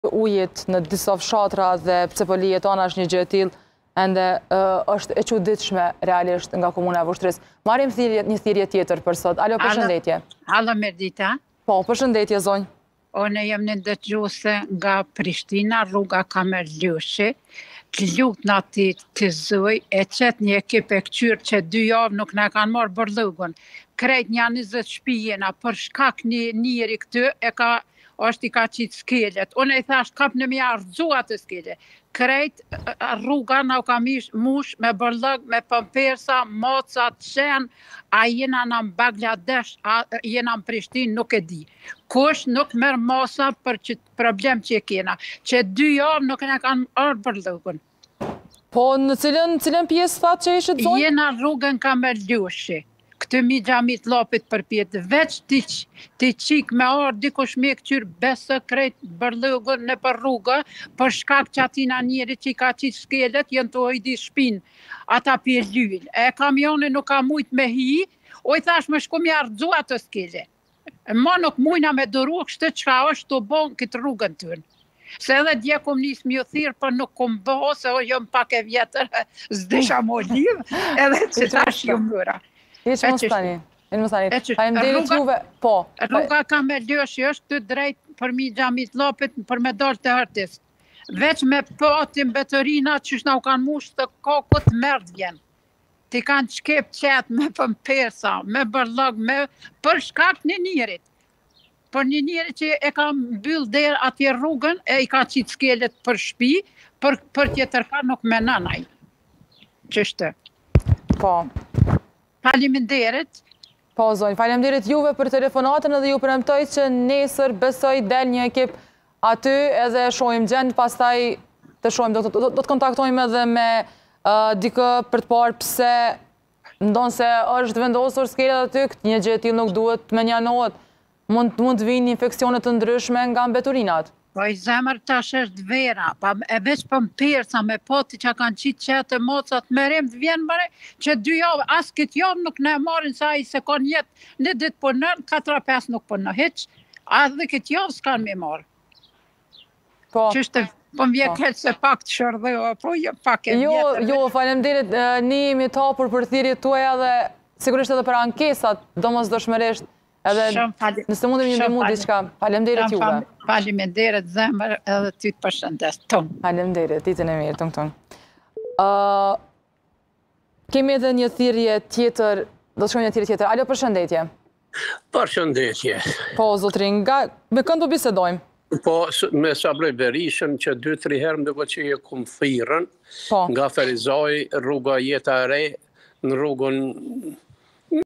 ujit në disa fshatra dhe pse po lihet tona është një gjë e tillë, ende është e çuditshme realisht nga komuna e Vushtrisë. Marrim një thirrje tjetër për sot. Alo, përshëndetje. Alo, Merdita. Po, përshëndetje zonjë. Unë jam një dëgjuese nga Prishtina, rruga Kamerljushi. Të lutna të zoj, e qëtë një ekip e këqyrë që 2 javë nuk ne kanë marrë bërlëgun. Krejt një 20 shpi jena, për shkak njëri këty, është i ka qitë skelet. Unë e thash kap në mja rëzua të skelet. Krejt rruga në ka mush me bërlëg, me pëmpersa, mocat, qenë, a jena në Bangladesh, a jena në Prishtinë, nuk e di. Kush nuk merë masa për problem që e kena, që 2 javë nuk ne kanë arë bërlëgun. Po në cilën pjesë thatë që ishët zonë? Jena rrugën Kamerljushi. Këtë mi gjamit lopit për pjetë, veç ti qik me orë, dikush me këqyrë besë krejt bërlëgën në për rrugë, për shkak që atina njeri që i ka qitë skelet, jenë të ojdi shpinë, ata për lyllë. E kamioni nuk ka mujt me hi, oj thash me shku mi ardhua të skelet. Ma nuk mujna me dëru kështë që ka është të bon këtë rrugën tënë. Se edhe dje kom njës mjë thirë, për nuk kom bëho, se o jom pak e vjetër, zdesha mo livë, edhe që tash jom mëra. Iqë mos tani. Faleminderit juve. Po. Rruga Kamerljushi është këtë drejt për mi gjamit lopit për me dorë të hërtis. Veç me patim betërina që shna u kanë mush të kokut mërd vjen. Ti kanë qkep qetë me pëmpersa, me bërlog, për shkak një njerit. Për një njerit që e ka mbyll der atje rrugën, e i ka qitë skelet për shpi, për tjetër ka nuk me nanaj. Qështë? Po. Faleminderit. Po, zonjë, faleminderit juve për telefonatën edhe ju premtoj që nesër besoj del një ekip aty edhe shojmë gjendë, pastaj të shojmë, do të kontaktojmë edhe me dikë për të parë pse ndonë se është vendosur skelet aty, këtë një gjë e tillë nuk duhet me njanohet, mund të vinë infeksionet të ndryshme nga mbeturinat. Po i zemër tash është vera, e veç për mpirësa me poti që kanë qitë qetë e mocat, merim të vjenë mëre që 2 javë, asë këtë javë nuk ne marin sa i se kon jetë një ditë për nërë, 4-5 nuk për në heq, a dhe këtë javë s'kanë me marë. Po. Qështë po më vje këtë se pak të shërdhe, po jë pak e vjetër. Jo, faleminderit, një jemi tapur për thirrjet tuaja dhe sigurisht edhe për ankesat, domosdoshmërisht. Edhe nëse mundem një ndihmë diçka, faleminderit juve. Faleminderit zemër edhe ty të përshëndes. Faleminderit, ditën e mirë, ton. Kemi edhe një thirrje tjetër, do të shkojmë një thirrje tjetër. Alo, përshëndetje. Përshëndetje. Po, zotrin, me kënd po bisedojmë? Po, me Sabri Berishën që 2-3 herë më duket që e kum thirrën nga Ferizaj, rruga Jeta e Re, në rrugën